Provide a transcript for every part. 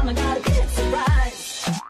mama got a big surprise.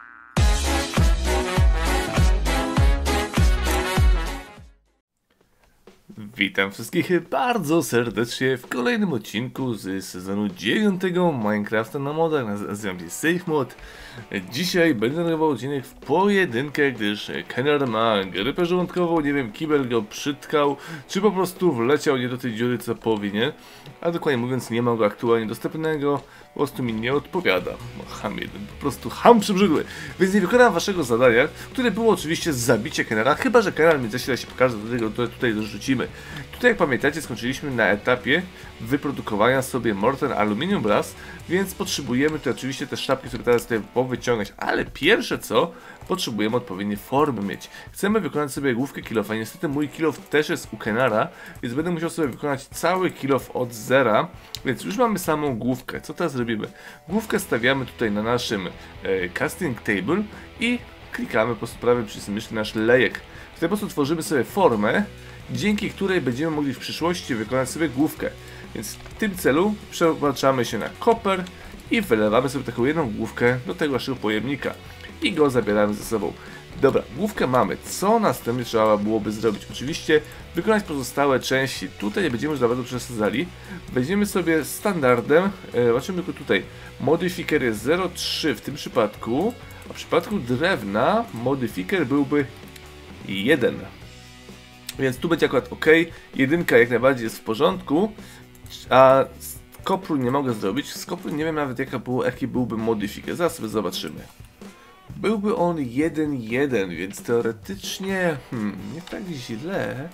Witam wszystkich bardzo serdecznie w kolejnym odcinku z sezonu 9 Minecrafta na modach, nazywam się SafeMod. Dzisiaj będę nagrywał odcinek w pojedynkę, gdyż Kenner ma grypę żołądkową, nie wiem, kibel go przytkał, czy po prostu wleciał nie do tej dziury co powinien, a dokładnie mówiąc nie ma go aktualnie dostępnego, po prostu mi nie odpowiada. Ham jeden, po prostu ham przybrzydły. Więc nie wykonam waszego zadania, które było oczywiście zabicie Kennera, chyba że Kenner mi zasila się pokaże, do tego tutaj dorzucimy. Tutaj jak pamiętacie skończyliśmy na etapie wyprodukowania sobie Mortar Aluminium Brass, więc potrzebujemy tu oczywiście te sztabki sobie teraz tutaj powyciągać, ale pierwsze co, potrzebujemy odpowiednie formy mieć. Chcemy wykonać sobie główkę kilofa, niestety mój kilof też jest u Kennera, więc będę musiał sobie wykonać cały kilof od zera, więc już mamy samą główkę. Co teraz robimy? Główkę stawiamy tutaj na naszym casting table i klikamy po prostu prawy przycisk myszy nasz lejek. W ten sposób tworzymy sobie formę, dzięki której będziemy mogli w przyszłości wykonać sobie główkę. Więc w tym celu przełączamy się na koper i wylewamy sobie taką jedną główkę do tego naszego pojemnika i go zabieramy ze sobą. Dobra, główkę mamy. Co następnie trzeba byłoby zrobić? Oczywiście wykonać pozostałe części. Tutaj nie będziemy już za bardzo przesadzali. Będziemy sobie standardem, zobaczymy tylko tutaj, modyfiker jest 0,3 w tym przypadku, a w przypadku drewna modyfiker byłby 1. Więc tu będzie akurat ok, jedynka jak najbardziej jest w porządku, a z kopru nie mogę zrobić, z kopru nie wiem nawet jaki byłby modyfiker, zaraz sobie zobaczymy. Byłby on 1,1, więc teoretycznie nie tak źle,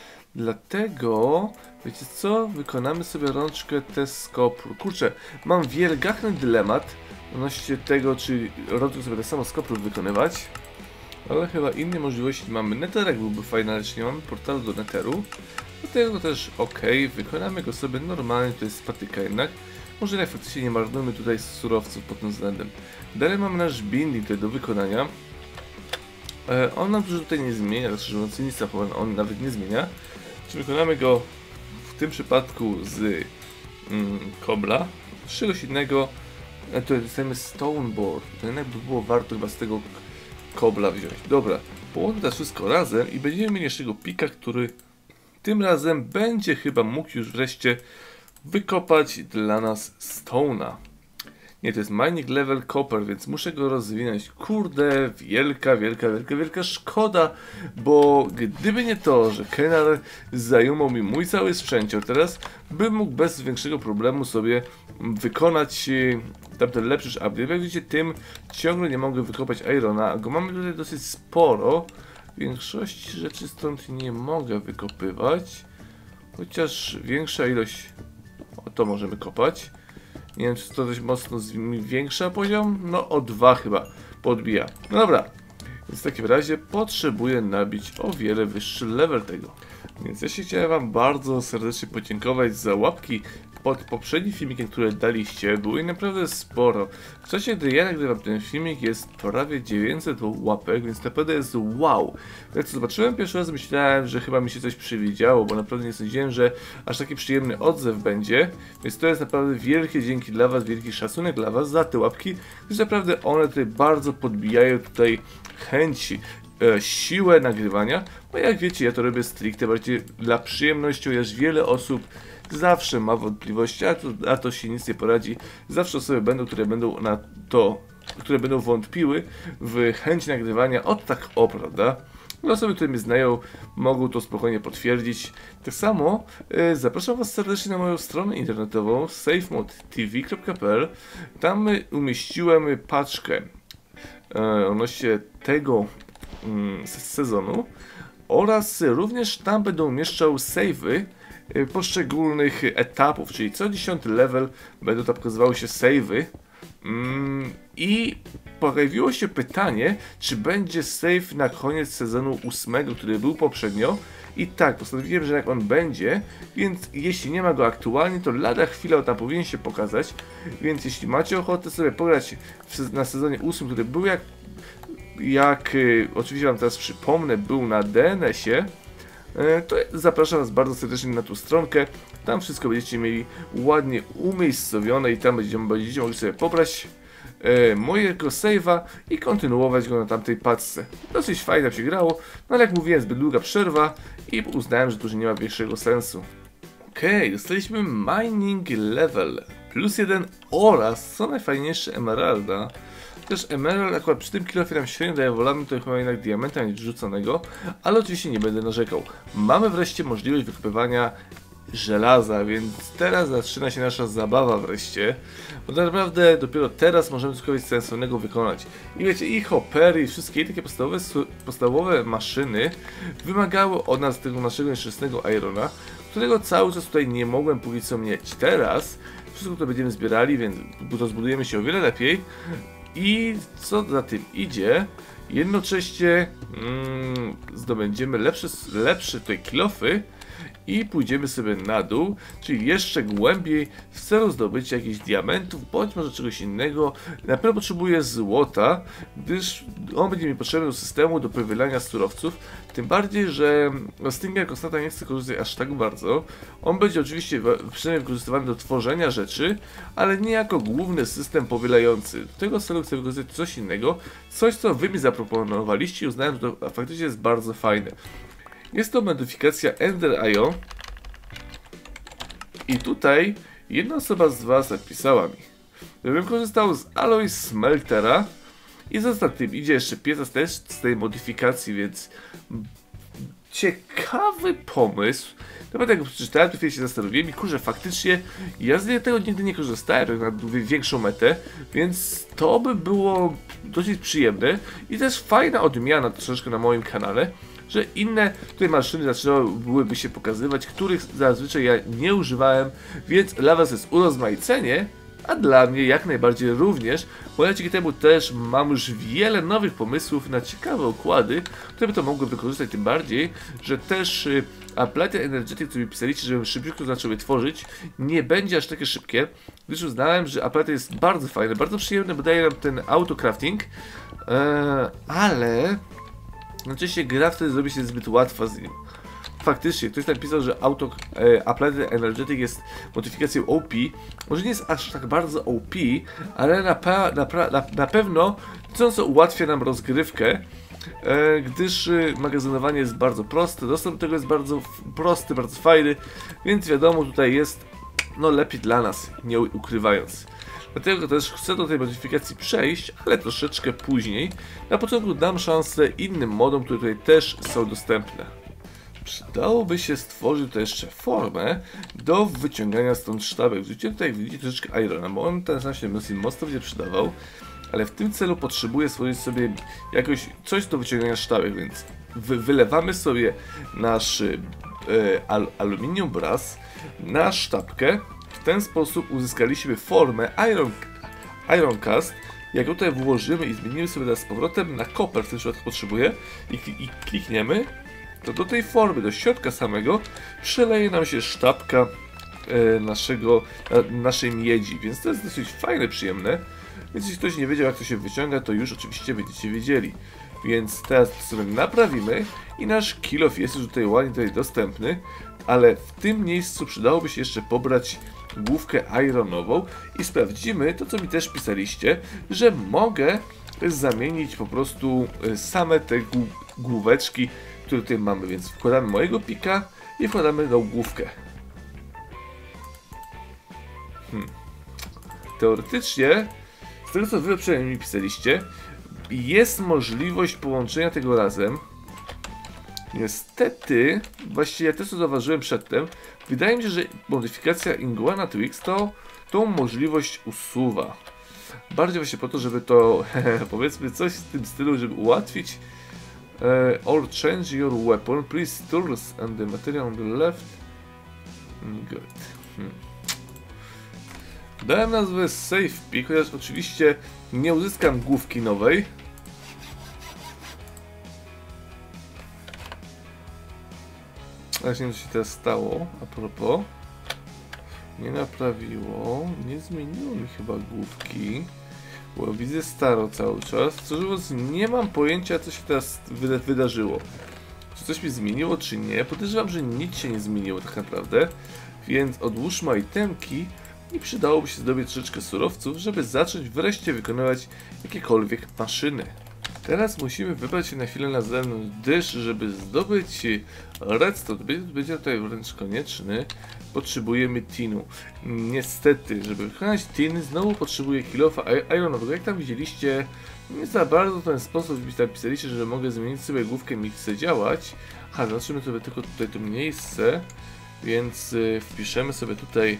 dlatego wiecie co, wykonamy sobie rączkę test z kopru. Kurczę, mam wielgachny dylemat odnośnie tego, czy rączkę sobie tak samo z kopru wykonywać. Ale chyba inne możliwości mamy. Netherek byłby fajny, ale nie mamy portalu do Netheru. Do tego też ok, wykonamy go sobie normalnie, to jest patyka jednak. Może nie, faktycznie nie marnujmy tutaj surowców pod tym względem. Dalej mamy nasz binding tutaj do wykonania. On nam dużo tutaj nie zmienia, znaczy nic on nawet nie zmienia. Czy wykonamy go w tym przypadku z kobla, z czegoś innego, to dostajemy stoneboard, to jednak by było warto chyba z tego kobla wziąć. Dobra, połączmy to wszystko razem i będziemy mieli naszego pika, który tym razem będzie chyba mógł już wreszcie wykopać dla nas stone'a. Nie, to jest mining level copper, więc muszę go rozwinąć. Kurde, wielka szkoda, bo gdyby nie to, że Kenner zajmował mi mój cały sprzęcior teraz, bym mógł bez większego problemu sobie wykonać tamten lepszy upgrade. Jak widzicie, tym ciągle nie mogę wykopać irona, a go mamy tutaj dosyć sporo. Większości rzeczy stąd nie mogę wykopywać, chociaż większa ilość, o to możemy kopać. Nie wiem, czy to dość mocno zwiększa poziom? No o 2 chyba podbija. No dobra, więc w takim razie potrzebuję nabić o wiele wyższy level tego. Więc ja się chciałem wam bardzo serdecznie podziękować za łapki pod poprzednim filmikiem, które daliście. Było ich naprawdę sporo. W czasie, gdy ja nagrywam ten filmik, jest prawie 900 łapek, więc naprawdę jest wow. Jak to zobaczyłem pierwszy raz, myślałem, że chyba mi się coś przewidziało, bo naprawdę nie sądziłem, że aż taki przyjemny odzew będzie. Więc to jest naprawdę wielkie dzięki dla was, wielki szacunek dla was za te łapki, gdyż naprawdę one tutaj bardzo podbijają tutaj chęci, siłę nagrywania, bo jak wiecie, ja to robię stricte bardziej dla przyjemności, chociaż wiele osób zawsze ma wątpliwości, a to się nic nie poradzi. Zawsze osoby będą, które będą wątpiły w chęć nagrywania tak prawda? Osoby, które mnie znają, mogą to spokojnie potwierdzić. Tak samo zapraszam was serdecznie na moją stronę internetową safemodtv.pl. Tam umieściłem paczkę odnośnie tego sezonu oraz również tam będę umieszczał save'y poszczególnych etapów, czyli co 10 level będą tam pokazywały się save'y. I pojawiło się pytanie, czy będzie save na koniec sezonu 8, który był poprzednio. I tak, postanowiłem, że jak on będzie, więc jeśli nie ma go aktualnie, to lada chwila tam powinien się pokazać. Więc jeśli macie ochotę sobie pograć na sezonie 8, który był jak oczywiście wam teraz przypomnę, był na DNS-ie, to zapraszam was bardzo serdecznie na tą stronkę. Tam wszystko będziecie mieli ładnie umiejscowione i tam będziecie mogli sobie pobrać mojego save'a i kontynuować go na tamtej paczce. Dosyć fajnie się grało, no ale jak mówiłem, zbyt długa przerwa i uznałem, że to już nie ma większego sensu. Okej, dostaliśmy mining level +1 oraz, co najfajniejsze, emeralda. Też emerald akurat przy tym kilofie nam średnio daje, wolamy to chyba jednak diamenta niż rzuconego, ale oczywiście nie będę narzekał. Mamy wreszcie możliwość wykopywania żelaza, więc teraz zaczyna się nasza zabawa wreszcie, bo tak naprawdę dopiero teraz możemy cokolwiek sensownego wykonać. I wiecie, i hoppery, i wszystkie takie podstawowe maszyny wymagały od nas tego naszego nieszczęsnego irona, którego cały czas tutaj nie mogłem póki co mieć. Teraz wszystko to będziemy zbierali, więc rozbudujemy się o wiele lepiej. I co za tym idzie, jednocześnie zdobędziemy lepsze tutaj kilofy i pójdziemy sobie na dół, czyli jeszcze głębiej w celu zdobycia jakichś diamentów, bądź może czegoś innego. Na pewno potrzebuję złota, gdyż on będzie mi potrzebny do systemu do powielania surowców, tym bardziej, że Stinger Constanta nie chce korzystać aż tak bardzo. On będzie oczywiście przynajmniej wykorzystywany do tworzenia rzeczy, ale nie jako główny system powielający. Do tego celu chcę wykorzystać coś innego, coś co wy mi zaproponowaliście i uznałem, że to faktycznie jest bardzo fajne. Jest to modyfikacja Ender.io i tutaj jedna osoba z was napisała mi, żebym korzystał z Alloy Smeltera i za tym idzie jeszcze pieca też z tej modyfikacji, więc ciekawy pomysł. Nawet jak przeczytałem, to się zastanowiłem i kurczę, faktycznie ja z tego nigdy nie korzystałem na większą metę, więc to by było dosyć przyjemne i też fajna odmiana troszeczkę na moim kanale, że inne tutaj maszyny zaczynałyby się pokazywać, których zazwyczaj ja nie używałem, więc dla was jest urozmaicenie, a dla mnie jak najbardziej również, bo ja dzięki temu też mam już wiele nowych pomysłów na ciekawe układy, które by to mogły wykorzystać, tym bardziej, że też Applied Energetic, który pisaliście, żebym szybciutko zaczął je tworzyć, nie będzie aż takie szybkie, gdyż uznałem, że Applied jest bardzo fajny, bardzo przyjemny, bo daje nam ten autocrafting, ale oczywiście gra wtedy zrobi się zbyt łatwa z nim. Faktycznie, ktoś napisał, że Applied Energetic jest modyfikacją OP. Może nie jest aż tak bardzo OP, ale na pewno co ułatwia nam rozgrywkę, gdyż magazynowanie jest bardzo proste, dostęp do tego jest bardzo prosty, bardzo fajny, więc wiadomo, tutaj jest no lepiej dla nas, nie ukrywając. Dlatego też chcę do tej modyfikacji przejść, ale troszeczkę później. Na początku dam szansę innym modom, które tutaj też są dostępne. Przydałoby się stworzyć tutaj jeszcze formę do wyciągania stąd sztabek. Widzicie, tutaj widzicie troszeczkę irona, bo on ten sam się mocno będzie przydawał, ale w tym celu potrzebuję stworzyć sobie jakoś coś do wyciągania sztabek, więc wylewamy sobie nasz aluminium brass na sztabkę. W ten sposób uzyskaliśmy formę Iron Cast. Jak tutaj włożymy i zmienimy sobie teraz z powrotem na koper, w tym przypadku potrzebuję, i klikniemy, to do tej formy, do środka samego przeleje nam się sztabka naszej miedzi, więc to jest dosyć fajne, przyjemne. Więc jeśli ktoś nie wiedział, jak to się wyciąga, to już oczywiście będziecie wiedzieli. Więc teraz sobie naprawimy i nasz kilof jest już tutaj ładnie dostępny, ale w tym miejscu przydałoby się jeszcze pobrać główkę ironową i sprawdzimy to, co mi też pisaliście, że mogę zamienić po prostu same te główeczki, które tutaj mamy, więc wkładamy mojego pika i wkładamy tą główkę. Teoretycznie, z tego co wy przynajmniej mi pisaliście, jest możliwość połączenia tego razem. Niestety, właściwie ja też to zauważyłem przedtem, wydaje mi się, że modyfikacja Iguana Twix tą możliwość usuwa. Bardziej właśnie po to, żeby to, powiedzmy coś w tym stylu, żeby ułatwić or change your weapon, please tools and the material on the left. Good. Dałem nazwę Save Pick, chociaż oczywiście nie uzyskam główki nowej. Właśnie co się teraz stało, a propos. Nie naprawiło, nie zmieniło mi chyba główki, bo widzę staro cały czas. Co mówiąc, nie mam pojęcia, co się teraz wydarzyło. Czy coś mi zmieniło, czy nie? Podejrzewam, że nic się nie zmieniło tak naprawdę. Więc odłóżmy itemki i przydałoby się zdobyć troszeczkę surowców, żeby zacząć wreszcie wykonywać jakiekolwiek maszyny. Teraz musimy wybrać się na chwilę na zewnątrz, gdyż żeby zdobyć redstone, będzie tutaj wręcz konieczny, potrzebujemy tinu. Niestety, żeby wykonać tin, znowu potrzebuję kilofa ironowego. Jak tam widzieliście, nie za bardzo w ten sposób napisaliście, że mogę zmienić sobie główkę, mi chce działać. Zobaczymy sobie tylko tutaj to miejsce, więc wpiszemy sobie tutaj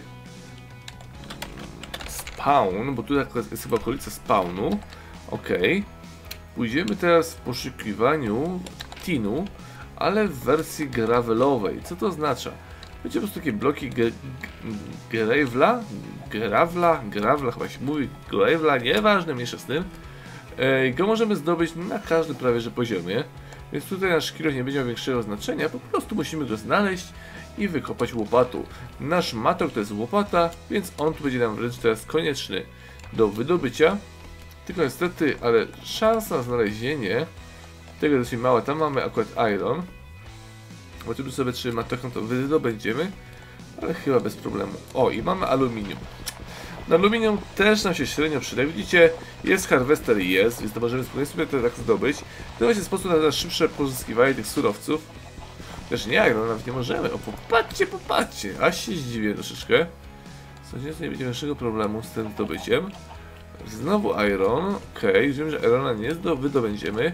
spawn, bo tutaj jest chyba okolica spawnu. Ok. Pójdziemy teraz w poszukiwaniu tinu, ale w wersji gravelowej. Co to oznacza? Będzie po prostu takie bloki gravla chyba się mówi, gravla, nieważne, mniejsza z tym. Go możemy zdobyć na każdym prawie że poziomie, więc tutaj nasz kilo nie będzie miał większego znaczenia, po prostu musimy go znaleźć i wykopać łopatą. Nasz matok to jest łopata, więc on tu będzie nam wręcz teraz konieczny do wydobycia. Tylko niestety, ale szansa na znalezienie tego jest dosyć mała. Tam mamy akurat iron. Zobaczymy sobie, czy matoką to wydobędziemy, ale chyba bez problemu. O, i mamy aluminium. Na aluminium też nam się średnio przyda. Widzicie, jest harvester i jest, więc to możemy spokojnie sobie to tak zdobyć. To właśnie sposób na szybsze pozyskiwanie tych surowców. Też nie iron, nawet nie możemy. O, popatrzcie, aż się zdziwię troszeczkę. Sądzę, że nie będzie większego problemu z tym zdobyciem. Znowu iron, okej, wiem, że irona nie wydobędziemy,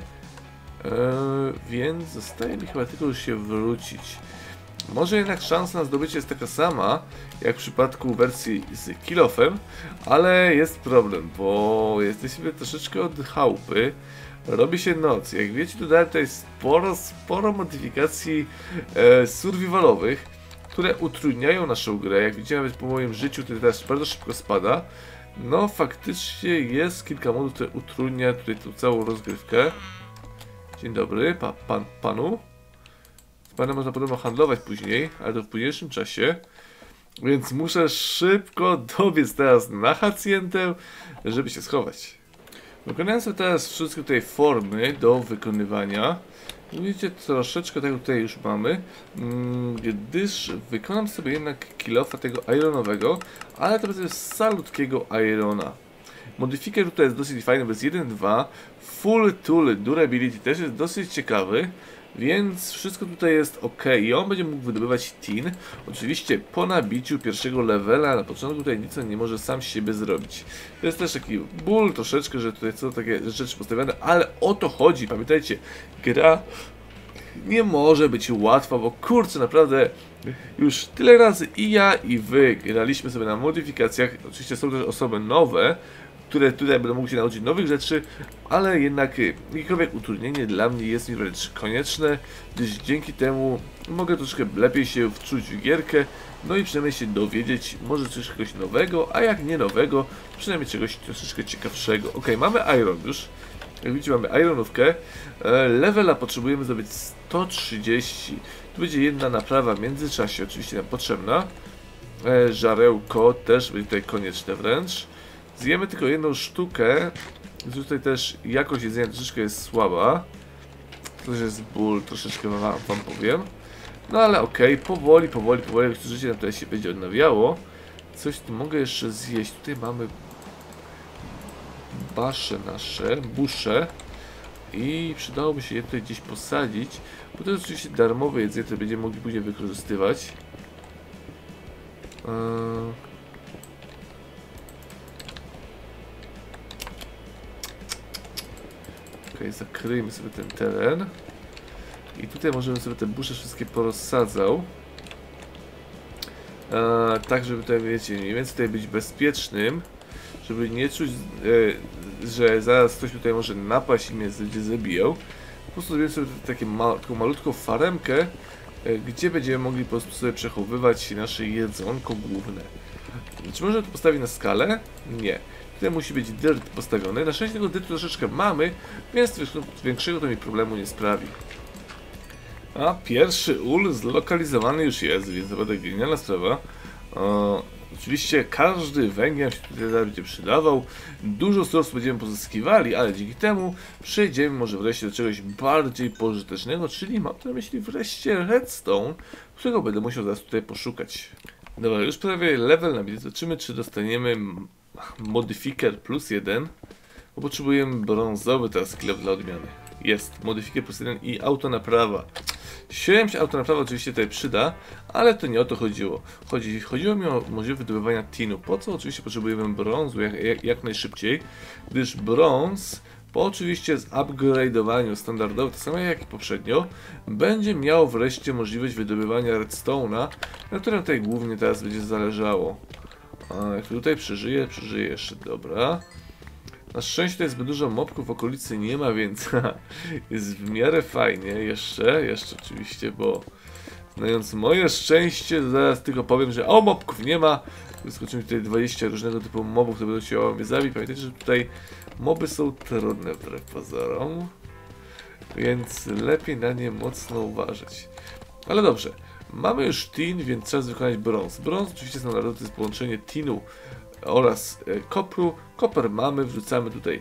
więc zostaje mi chyba tylko już się wrócić. Może jednak szansa na zdobycie jest taka sama, jak w przypadku wersji z kilofem, ale jest problem, bo jesteśmy troszeczkę od chałupy, robi się noc. Jak wiecie, tutaj sporo modyfikacji survivalowych, które utrudniają naszą grę. Jak widzicie, nawet po moim życiu to teraz bardzo szybko spada. No faktycznie jest kilka modów, które utrudnia tutaj tą całą rozgrywkę. Dzień dobry, panu. Z panem można podobno handlować później, ale to w późniejszym czasie. Więc muszę szybko dobiec teraz na hacjentę, żeby się schować. Wykonałem sobie teraz wszystkie tutaj formy do wykonywania. Widzicie, troszeczkę tego tutaj już mamy, gdyż wykonam sobie jednak kilofa tego ironowego, ale to będzie salutkiego irona. Modyfikator tutaj jest dosyć fajny, bo jest 1.2, full tool durability też jest dosyć ciekawy, więc wszystko tutaj jest ok. I on będzie mógł wydobywać tin, oczywiście po nabiciu pierwszego levela. Na początku tutaj nic nie może sam z siebie zrobić. To jest też taki ból troszeczkę, że tutaj są takie rzeczy postawione, ale o to chodzi. Pamiętajcie, gra nie może być łatwa, bo kurczę, naprawdę już tyle razy i ja, i wy graliśmy sobie na modyfikacjach. Oczywiście są też osoby nowe, które tutaj będą mogły się nauczyć nowych rzeczy, ale jednak jakiekolwiek utrudnienie dla mnie jest mi wręcz konieczne, gdyż dzięki temu mogę troszkę lepiej się wczuć w gierkę, no i przynajmniej się dowiedzieć może czegoś nowego, a jak nie nowego, przynajmniej czegoś troszeczkę ciekawszego. Ok, mamy iron już. Jak widzicie, mamy ironówkę. Levela potrzebujemy zdobyć 130. Tu będzie jedna naprawa w międzyczasie, oczywiście nam potrzebna. Żarełko też będzie tutaj konieczne wręcz. Zjemy tylko jedną sztukę. Tutaj też jakość jedzenia troszeczkę jest słaba. To też jest ból, troszeczkę wam powiem. No ale okej, powoli, jak to życie nam tutaj się będzie odnawiało. Coś tu mogę jeszcze zjeść. Tutaj mamy busze. I przydałoby się je tutaj gdzieś posadzić, bo to jest oczywiście darmowe jedzenie, które będziemy mogli później wykorzystywać. Ok, zakryjmy sobie ten teren. I tutaj możemy sobie te busze wszystkie porozsadzał. Tak, żeby tutaj, wiecie, mniej więcej tutaj być bezpiecznym. Żeby nie czuć, że zaraz ktoś tutaj może napaść i mnie będzie zabijał. Po prostu zrobimy sobie taką malutką faremkę, gdzie będziemy mogli po prostu sobie przechowywać nasze jedzonko główne. Czy można to postawić na skalę? Nie. Tutaj musi być dirt postawiony. Na szczęście tego dirtu troszeczkę mamy, więc większego to mi problemu nie sprawi. A pierwszy ul zlokalizowany już jest, więc naprawdę genialna sprawa. Oczywiście każdy węgiel się tutaj będzie przydawał, dużo surowców będziemy pozyskiwali, ale dzięki temu przejdziemy może wreszcie do czegoś bardziej pożytecznego, czyli mam tu na myśli wreszcie redstone, którego będę musiał zaraz tutaj poszukać. Dobra, już prawie level nabity. Zobaczymy, czy dostaniemy modyfiker +1. Bo potrzebujemy brązowy teraz skill dla odmiany. Jest, modyfiker +1 i autonaprawa. Średnia się autonaprawa oczywiście tutaj przyda, ale to nie o to chodziło. Chodziło mi o możliwość wydobywania tinu. Po co oczywiście potrzebujemy brązu jak najszybciej, gdyż brąz po oczywiście zupgrade'owaniu standardowo, to samo jak i poprzednio, będzie miał wreszcie możliwość wydobywania redstone'a, na którym tutaj głównie teraz będzie zależało. A jak tutaj przeżyje jeszcze, dobra. Na szczęście tutaj zbyt dużo mobków w okolicy nie ma, więc jest w miarę fajnie. Jeszcze oczywiście, bo znając moje szczęście, zaraz tylko powiem, że o, mobków nie ma. Wyskoczymy tutaj 20 różnego typu mobów, które będą chciały mnie zabić. Pamiętajcie, że tutaj moby są trudne wbrew pozorom, więc lepiej na nie mocno uważać. Ale dobrze, mamy już tin, więc czas wykonać brąz. Brąz oczywiście standardowy to jest połączenie tinu oraz kopru. Koper mamy, wrzucamy tutaj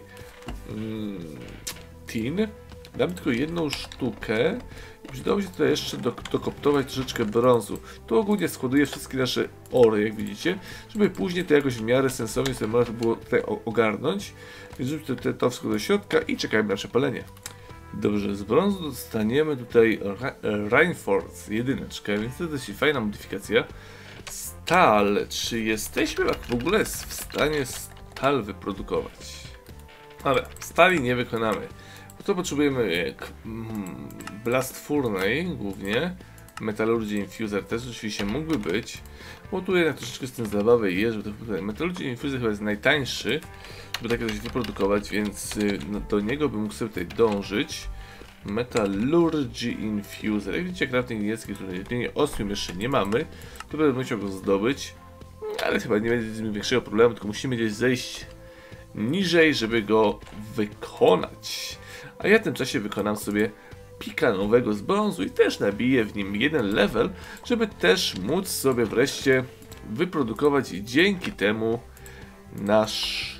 tin. Damy tylko jedną sztukę i przydało się tutaj jeszcze dokoptować troszeczkę brązu. Tu ogólnie składuję wszystkie nasze ory, jak widzicie, żeby później to jakoś w miarę sensownie sobie można było tutaj ogarnąć. Więc zróbmy to wszystko do środka i czekajmy na przepalenie. Dobrze, z brązu dostaniemy tutaj Reinforce, jedyneczkę, więc to dość fajna modyfikacja. Stal, czy jesteśmy w ogóle w stanie stal wyprodukować? Ale stali nie wykonamy. To potrzebujemy Blast Furnace głównie, Metallurgy Infuser też oczywiście mógłby być, bo tu jednak troszeczkę z tym zabawy jest, że to Metallurgy Infuser chyba jest najtańszy, żeby takie coś wyprodukować, więc do niego bym mógł sobie tutaj dążyć. Metallurgy Infuser, jak widzicie, crafting niemiecki, który jedynie osmium jeszcze nie mamy, to będę musiał go zdobyć, ale chyba nie będzie większego problemu, tylko musimy gdzieś zejść niżej, żeby go wykonać. A ja w tym czasie wykonam sobie pika nowego z brązu i też nabiję w nim jeden level, żeby też móc sobie wreszcie wyprodukować i dzięki temu nasz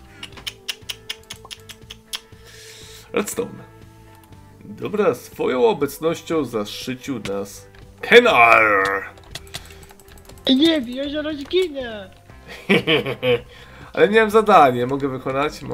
redstone. Dobra, swoją obecnością zaszczycił nas Kenar! Nie wiem, ja zaraz ginę! Ale miałem zadanie, mogę wykonać?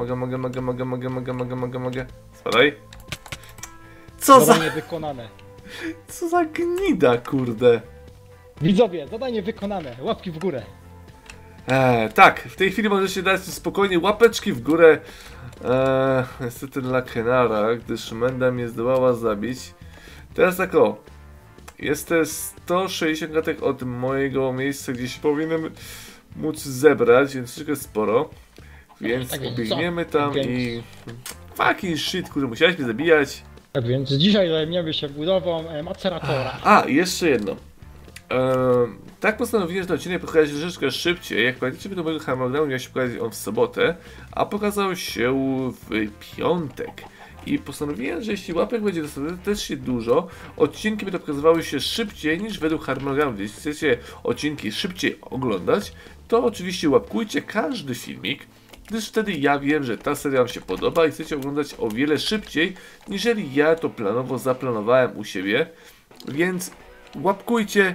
Mogę. Spadaj. Co Zadanie wykonane. Co za gnida, kurde. Widzowie, zadanie wykonane. Łapki w górę. Tak, w tej chwili możecie dać spokojnie łapeczki w górę. Niestety dla Kenara, gdyż Menda mnie zdołała zabić. Teraz tak o. Jest 160 klatek od mojego miejsca, gdzie się powinienem móc zebrać, więc troszkę sporo. Więc Tak więc pobiegniemy co? tam Tak i... Fucking shit, kurde, musiałeś mnie zabijać. Tak więc dzisiaj zajmiemy się budową maceratora. A, jeszcze jedno. Tak postanowiłem, że ten odcinek pokaże się troszeczkę szybciej. Jak pamiętacie, do mojego harmonogramu miał się pokazać on w sobotę, a pokazał się w piątek. I postanowiłem, że jeśli łapek będzie dostatecznie dużo, odcinki będą pokazywały się szybciej niż według harmonogramu. Jeśli chcecie odcinki szybciej oglądać, to oczywiście łapkujcie każdy filmik, gdyż wtedy ja wiem, że ta seria wam się podoba i chcecie oglądać o wiele szybciej, niżeli ja to planowo zaplanowałem u siebie. Więc łapkujcie.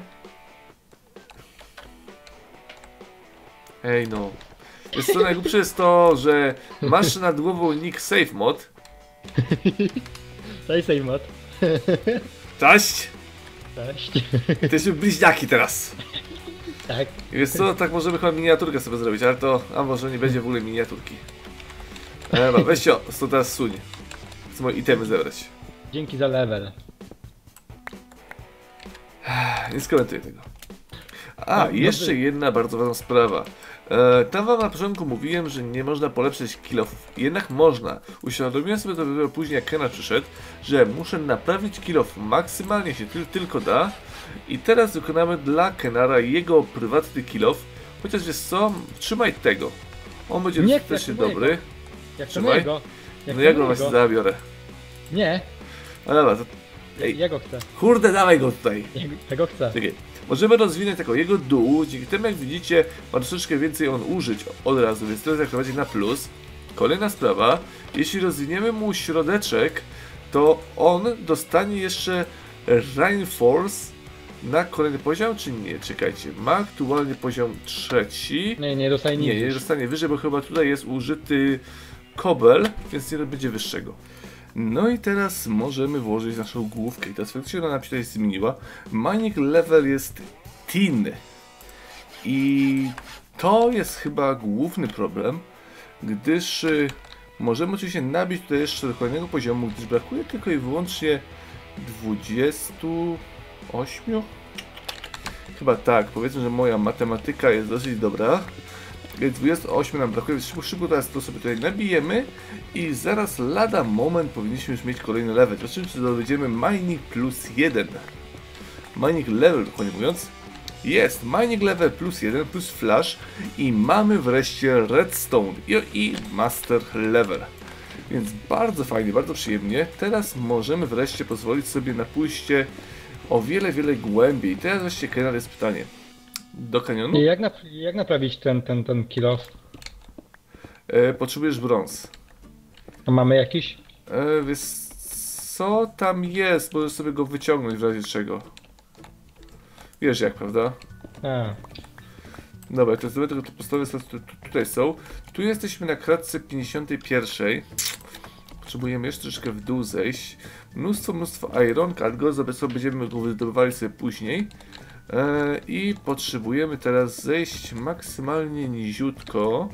Ej no. Jest to najgłupsze jest to, że masz nad głową nick SafeMod. Cześć Sejmot. Cześć! Cześć. Jesteśmy bliźniaki teraz. Tak. I wiesz co, tak możemy chyba miniaturkę sobie zrobić, ale to... A może nie będzie w ogóle miniaturki. Dobra, weź ją, to teraz suń. Chcę moje itemy zebrać. Dzięki za level. Nie skomentuję tego. A, jeszcze jedna bardzo ważna sprawa. Tam wam na początku mówiłem, że nie można polepszyć killofów. Jednak można. Uświadomiłem sobie to dopiero później, jak Kena przyszedł, że muszę naprawić killof maksymalnie się tylko da. I teraz wykonamy dla Kenara jego prywatny killof. Chociaż wiesz co, trzymaj tego. On będzie Nie, dostatecznie jak to dobry. Jak to Trzymaj. mojego? No ja go właśnie zabiorę. Nie, No dobra, to... Ej, ja go chcę. kurde, dawaj go tutaj. Ja go chcę. Czekaj. Możemy rozwinąć tylko jego dół, dzięki temu jak widzicie ma troszeczkę więcej on użyć od razu, więc to jest jak najbardziej na plus. Kolejna sprawa, jeśli rozwiniemy mu środeczek, to on dostanie jeszcze Reinforce na kolejny poziom, czy nie? Czekajcie, ma aktualnie poziom 3. Nie dostanie nic. Nie dostanie wyżej, bo chyba tutaj jest użyty kobel, więc nie będzie wyższego. No i teraz możemy włożyć naszą główkę i ta faktycznie ona nam się tutaj zmieniła. Mining level jest tin. I to jest chyba główny problem, gdyż możemy oczywiście nabić tutaj jeszcze do kolejnego poziomu, gdyż brakuje tylko i wyłącznie 28? Chyba tak, powiedzmy, że moja matematyka jest dosyć dobra. Więc 28 nam brakuje, więc szybko teraz to sobie tutaj nabijemy i zaraz lada moment powinniśmy już mieć kolejny level. Oczywiście dowiedziemy mining plus 1. Mining level, dokładnie mówiąc. Jest mining level plus 1 plus flash i mamy wreszcie redstone i master level. Więc bardzo fajnie, bardzo przyjemnie. Teraz możemy wreszcie pozwolić sobie na pójście o wiele, wiele głębiej. Teraz właśnie Kenar jest pytanie. Do kanionu? Jak naprawić ten kill off? Potrzebujesz brąz. A mamy jakiś? Wiesz co tam jest? Możesz sobie go wyciągnąć w razie czego. Wiesz jak, prawda? A. Dobra, to te podstawowe tutaj są. Tu jesteśmy na kratce 51. Potrzebujemy jeszcze troszeczkę w dół zejść. Mnóstwo ironka, ale go będziemy go wydobywali sobie później. I potrzebujemy teraz zejść maksymalnie niziutko.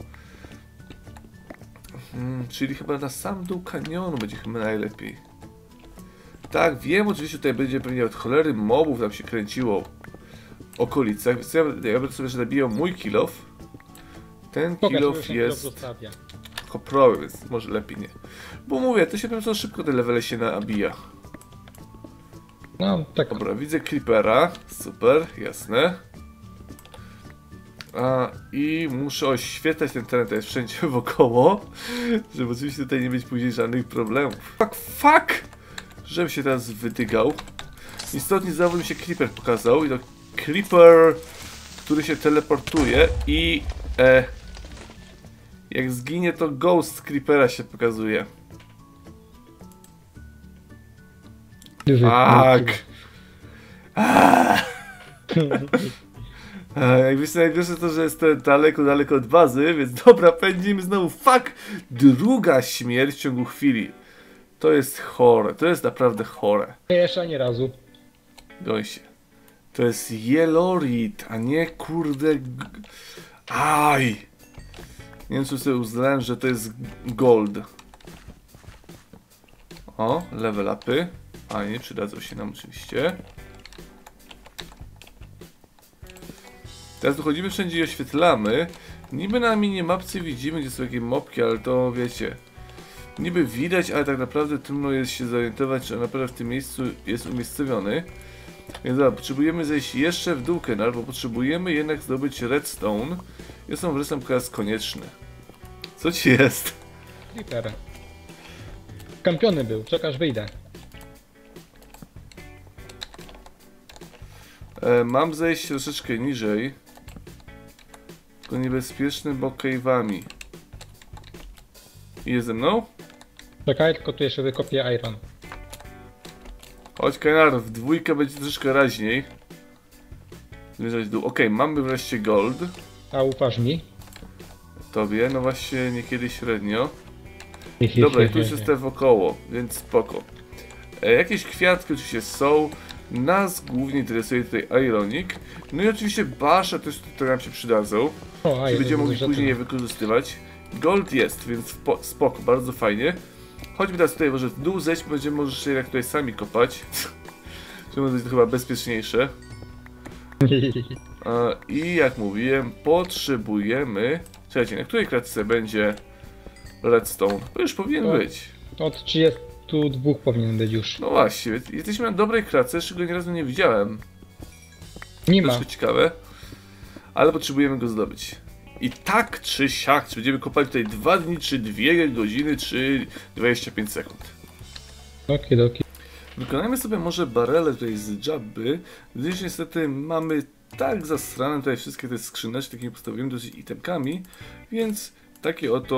Czyli chyba na sam dół kanionu będzie chyba najlepiej. Tak, wiem, oczywiście tutaj będzie pewnie od cholery mobów nam się kręciło w okolicach, więc ja będę sobie nabijał mój kill off. Ten kill off jest koprowy, więc może lepiej nie. Bo mówię, to się po prostu szybko te levele się nabija. No, tak. Dobra, widzę creepera, super, jasne. I muszę oświetlać ten teren, to jest wszędzie wokoło, żeby oczywiście tutaj nie mieć później żadnych problemów. Fuck! Żebym się teraz wydygał. Istotnie znowu mi się creeper pokazał i to creeper, który się teleportuje i jak zginie, to ghost creepera się pokazuje. Tak. Jakbyś najgorsze to, że jestem daleko od bazy, więc dobra, pędzimy znowu. Fuck! Druga śmierć w ciągu chwili. To jest chore, to jest naprawdę chore. Nie, jeszcze ani razu. Goń się. To jest Yellorit, a nie kurde... Aj! Nie wiem, co sobie uznałem, że to jest gold. O, level upy. Fajnie, przydadzą się nam oczywiście. Teraz dochodzimy wszędzie i oświetlamy. Niby na minimapce widzimy, gdzie są jakieś mopki, ale to wiecie. Niby widać, ale tak naprawdę trudno jest się zorientować, czy on naprawdę w tym miejscu jest umiejscowiony. Więc dobra, potrzebujemy zejść jeszcze w dół, Kenar, bo potrzebujemy jednak zdobyć redstone. Jest on wreszcie teraz konieczny. Co ci jest? Creeper. Kampiony był, czekasz, wyjdę. Mam zejść troszeczkę niżej. Tylko niebezpieczny, bo cave'ami. Jest ze mną? Czekaj, tylko tu jeszcze wykopię iron. Chodź, Kenar, w dwójkę będzie troszeczkę raźniej. Zmierzać w dół. Okej, mamy wreszcie gold. A ufasz mi? Tobie, no właśnie niekiedy średnio. Dobra, i tu już jestem wokoło, więc spoko. Jakieś kwiatki oczywiście są. Nas głównie interesuje tutaj Ironic. No i oczywiście Basha też tutaj nam się przydadzą. O, Będziemy mogli później je wykorzystywać. Gold jest, więc spoko, bardzo fajnie. Chodźmy teraz tutaj może w dół zejść, będziemy może jeszcze jak tutaj sami kopać. To będzie chyba bezpieczniejsze. I jak mówiłem, potrzebujemy... Słuchajcie, na której klatce będzie redstone? To już powinien być. Od 32 powinien być już. No właśnie, jesteśmy na dobrej klatce, jeszcze go nieraz nie widziałem. Nie ma. To ciekawe. Ale potrzebujemy go zdobyć. I tak czy siak, czy będziemy kopać tutaj 2 dni, czy 2 godziny, czy 25 sekund. Okidoki. Wykonajmy sobie może barele tutaj z Jabby, gdyż niestety mamy tak zasrane tutaj wszystkie te skrzyneczki takimi podstawowymi dosyć itemkami, więc takie oto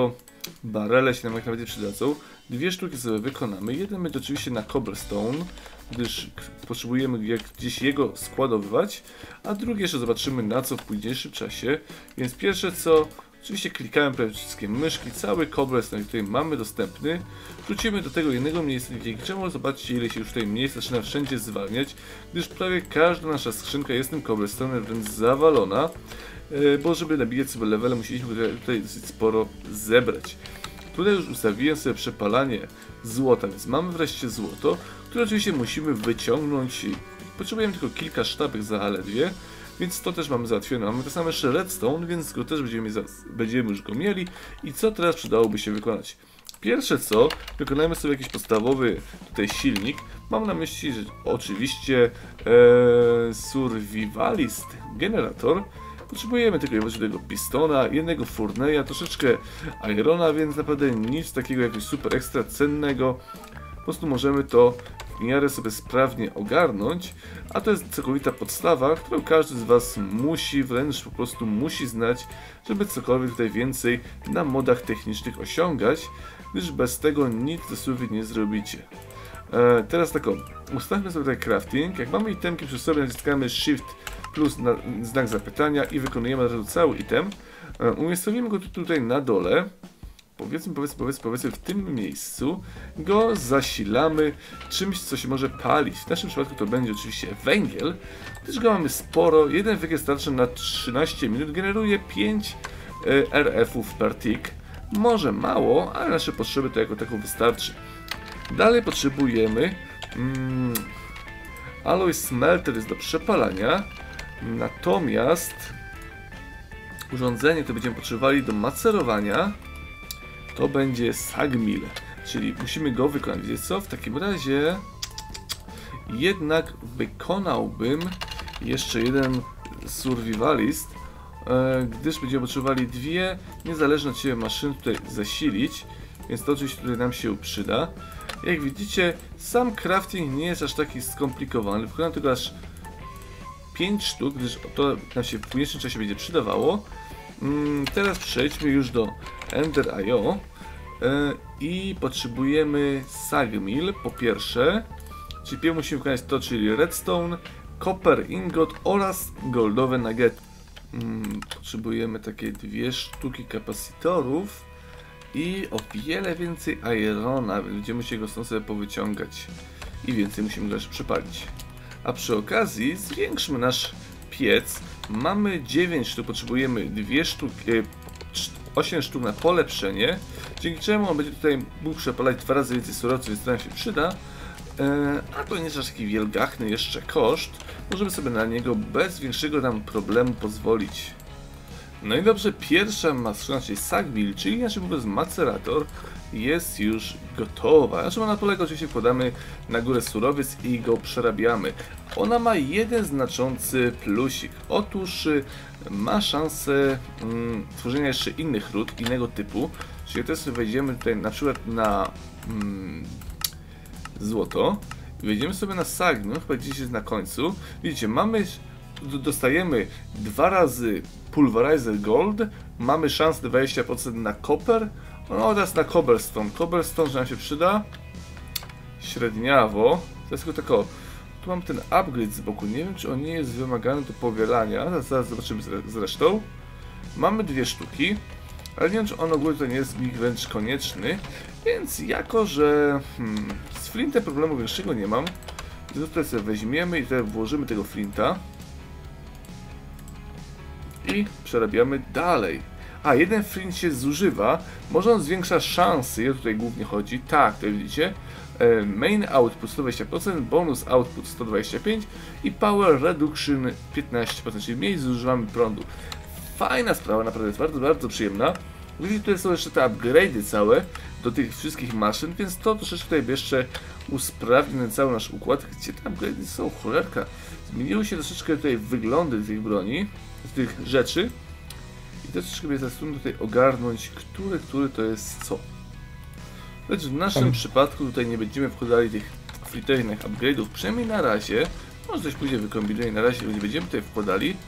Barele się nam jak nawet przydadzą. 2 sztuki sobie wykonamy. Jeden będzie oczywiście na cobblestone, gdyż potrzebujemy gdzieś jego składowywać, a drugie jeszcze zobaczymy na co w późniejszym czasie. Więc pierwsze co, oczywiście klikałem prawie wszystkie myszki, cały cobblestone, który mamy dostępny. Wrócimy do tego jednego miejsca, dzięki czemu zobaczcie ile się już tutaj miejsc zaczyna wszędzie zwalniać, gdyż prawie każda nasza skrzynka jest tym cobblestone'em wręcz zawalona. Bo żeby nabijać sobie levele musieliśmy tutaj dosyć sporo zebrać. Tutaj już ustawiłem sobie przepalanie złota, więc mamy wreszcie złoto, które oczywiście musimy wyciągnąć. Potrzebujemy tylko kilka sztabek zaledwie, więc to też mamy załatwione. Mamy to samo jeszcze redstone, więc go też będziemy już go mieli. I co teraz przydałoby się wykonać? Pierwsze co, wykonajmy sobie jakiś podstawowy tutaj silnik. Mam na myśli, że oczywiście survivalist generator. Potrzebujemy tylko jednego pistona, jednego furneja, troszeczkę irona, więc naprawdę nic takiego jakoś super ekstra cennego. Po prostu możemy to w miarę sobie sprawnie ogarnąć, a to jest całkowita podstawa, którą każdy z Was musi, wręcz po prostu musi znać, żeby cokolwiek tutaj więcej na modach technicznych osiągać, gdyż bez tego nic dosłownie nie zrobicie. Teraz tak o, ustawmy sobie tutaj crafting. Jak mamy itemki przy sobie, naciskamy Shift plus znak zapytania i wykonujemy od razu cały item. Umiejscowimy go tutaj na dole. Powiedzmy w tym miejscu. Go zasilamy czymś, co się może palić. W naszym przypadku to będzie oczywiście węgiel, gdyż go mamy sporo. Jeden węgiel starczy na 13 minut, generuje 5 RF-ów per tick. Może mało, ale nasze potrzeby to jako taką wystarczy. Dalej potrzebujemy alloy smelter jest do przepalania, natomiast urządzenie to będziemy potrzebowali do macerowania, to będzie sagmill, czyli musimy go wykonać. Wiecie co? W takim razie jednak wykonałbym jeszcze jeden survivalist, gdyż będziemy potrzebowali 2 niezależne od siebie maszyny tutaj zasilić, więc to oczywiście tutaj nam się przyda. Jak widzicie, sam crafting nie jest aż taki skomplikowany. Wykonam tego aż 5 sztuk, gdyż to nam się w późniejszym czasie będzie przydawało. Teraz przejdźmy już do Ender.io i potrzebujemy sagmill po pierwsze, czyli pierw musimy wykonać to, czyli redstone, copper ingot oraz goldowe nuggety. Potrzebujemy takie 2 sztuki kapacitorów i o wiele więcej irona, będziemy musieli go stąd sobie powyciągać i więcej musimy go jeszcze przepalić. A przy okazji zwiększmy nasz piec. Mamy 9 sztuk, potrzebujemy 2 sztuki, 8 sztuk na polepszenie, dzięki czemu on będzie tutaj mógł przepalać 2 razy więcej surowców, więc to nam się przyda. A to nie jest aż taki wielgachny jeszcze koszt, możemy sobie na niego bez większego nam problemu pozwolić. No i dobrze, pierwsza maszyna, czyli sagmill, czyli inaczej mówiąc macerator, jest już gotowa. Znaczy ona polega, oczywiście wkładamy na górę surowiec i go przerabiamy. Ona ma jeden znaczący plusik. Otóż ma szansę tworzenia jeszcze innych ród, innego typu. Czyli teraz wejdziemy tutaj na przykład na złoto. Wejdziemy sobie na sagmill, chyba gdzieś jest na końcu. Widzicie, dostajemy 2 razy pulverizer gold, mamy szansę 20% na copper, no teraz na cobblestone. Cobblestone, że nam się przyda średniawo. To jest tylko tako. Tu mam ten upgrade z boku, nie wiem czy on nie jest wymagany do powielania, zaraz zobaczymy zresztą. Mamy 2 sztuki, ale nie wiem czy on ogólnie to nie jest wręcz konieczny, więc jako że z flintem problemu większego nie mam, to tutaj sobie weźmiemy i tutaj włożymy tego flinta i przerabiamy dalej. A, jeden flint się zużywa, może on zwiększa szanse, ja tutaj głównie chodzi, tak, to widzicie, main output 120%, bonus output 125% i power reduction 15%, czyli mniej zużywamy prądu. Fajna sprawa, naprawdę jest bardzo, bardzo przyjemna. Widzicie, tutaj są jeszcze te upgrade'y całe do tych wszystkich maszyn, więc to troszeczkę tutaj jeszcze usprawni ten cały nasz układ. Gdzie te upgrade'y są, cholerka. Zmieniły się troszeczkę tutaj wyglądy tych broni, tych rzeczy. I troszeczkę mnie zastanawia tutaj ogarnąć, który to jest co. Lecz w naszym przypadku tutaj nie będziemy wkładali tych flintownych upgrade'ów, przynajmniej na razie. Może coś później wykombinuję, na razie nie będziemy tutaj wkładali.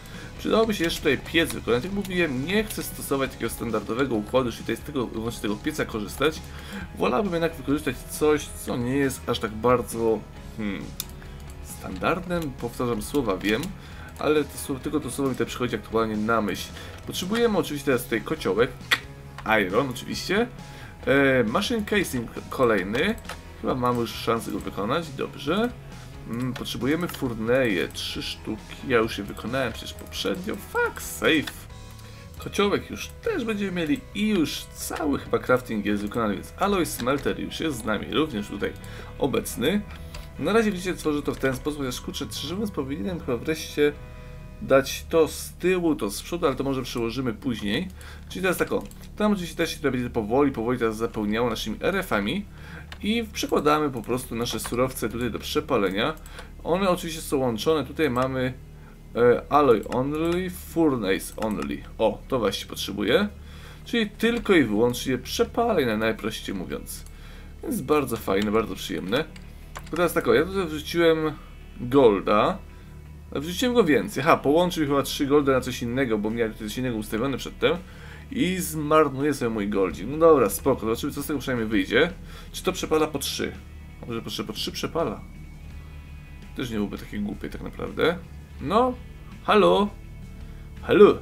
Przydałoby się jeszcze tutaj piec wykonać. Jak mówiłem, nie chcę stosować takiego standardowego układu, czyli tutaj z tego, właśnie tego pieca korzystać. Wolałbym jednak wykorzystać coś, co nie jest aż tak bardzo standardem. Powtarzam słowa, wiem, ale tylko to słowo mi tutaj przychodzi aktualnie na myśl. Potrzebujemy oczywiście teraz tutaj kociołek, iron oczywiście, machine casing kolejny, chyba mamy już szansę go wykonać, dobrze. Potrzebujemy furneje, 3 sztuki, ja już je wykonałem przecież poprzednio, fuck, safe. Kociołek już też będziemy mieli i już cały chyba crafting jest wykonany, więc alloy smelter już jest z nami, również tutaj obecny. Na razie widzicie, tworzę to w ten sposób, chociaż kurczę, szczerze mówiąc powinienem chyba wreszcie dać to z tyłu, to z przodu, ale to może przełożymy później. Czyli teraz tak o, tam oczywiście też się to będzie powoli teraz zapełniało naszymi RF-ami i przykładamy po prostu nasze surowce tutaj do przepalenia. One oczywiście są łączone, tutaj mamy alloy only, furnace only. O, to właśnie potrzebuję. Czyli tylko i wyłącznie przepalenie, najprościej mówiąc. Więc bardzo fajne, bardzo przyjemne. To teraz tak o, ja tutaj wrzuciłem golda. Wrzuciłem go więcej. Aha, połączył chyba 3 golda na coś innego, bo miałem tutaj coś innego ustawione przedtem. I zmarnuję sobie mój goldzik. No dobra, spoko, zobaczymy co z tego przynajmniej wyjdzie. Czy to przepala po 3? A może po 3 przepala? Też nie byłby taki głupie tak naprawdę. No, halo? Halo?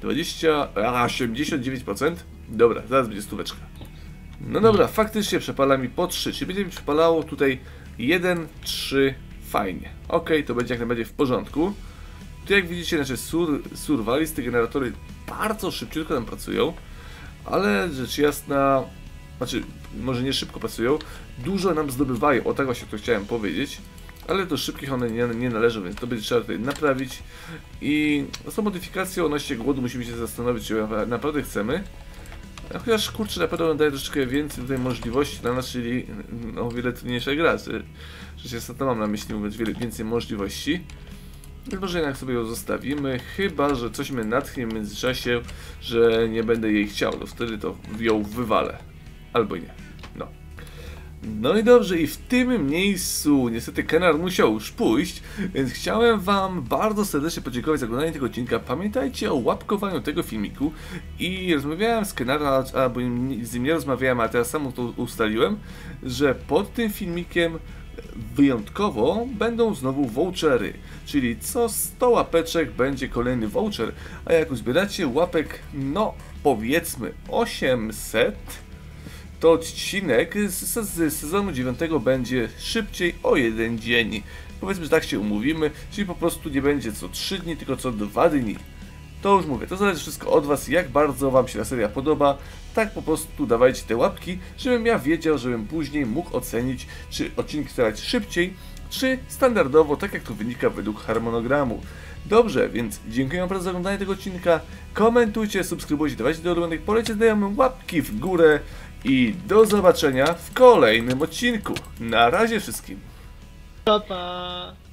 89%? Dobra, zaraz będzie stóweczka. No dobra, faktycznie przepala mi po 3, czyli będzie mi przepalało tutaj 1, 3, fajnie. Ok, to będzie jak najbardziej w porządku. Tu jak widzicie nasze survalisty generatory bardzo szybciutko tam pracują, ale rzecz jasna, znaczy może nie szybko pracują, dużo nam zdobywają, o tak właśnie to chciałem powiedzieć, ale do szybkich one nie należą, więc to będzie trzeba tutaj naprawić i z tą modyfikacją odnośnie głodu musimy się zastanowić, czy naprawdę chcemy. Chociaż kurczę, na pewno daje troszeczkę więcej tutaj możliwości dla nas, czyli o wiele trudniejsza gra, że się mam na myśli, mówiąc więcej możliwości. Więc może jednak sobie ją zostawimy, chyba że coś mnie natchnie w międzyczasie, że nie będę jej chciał, to wtedy to ją wywalę. Albo nie. No. No i dobrze, i w tym miejscu niestety Kenar musiał już pójść, więc chciałem wam bardzo serdecznie podziękować za oglądanie tego odcinka. Pamiętajcie o łapkowaniu tego filmiku i rozmawiałem z Kenarem, albo z nim nie rozmawiałem, ale teraz sam to ustaliłem, że pod tym filmikiem wyjątkowo będą znowu vouchery, czyli co 100 łapeczek będzie kolejny voucher, a jak uzbieracie łapek, no powiedzmy 800, to odcinek z sezonu 9 będzie szybciej o 1 dzień. Powiedzmy, że tak się umówimy, czyli po prostu nie będzie co 3 dni, tylko co 2 dni. To już mówię, to zależy wszystko od was, jak bardzo wam się ta seria podoba. Tak po prostu dawajcie te łapki, żebym ja wiedział, żebym później mógł ocenić, czy odcinki starać szybciej, czy standardowo, tak jak to wynika według harmonogramu. Dobrze, więc dziękuję wam bardzo za oglądanie tego odcinka. Komentujcie, subskrybujcie, dawajcie do ulubionych, polecie znajomym łapki w górę i do zobaczenia w kolejnym odcinku. Na razie wszystkim. Pa, pa.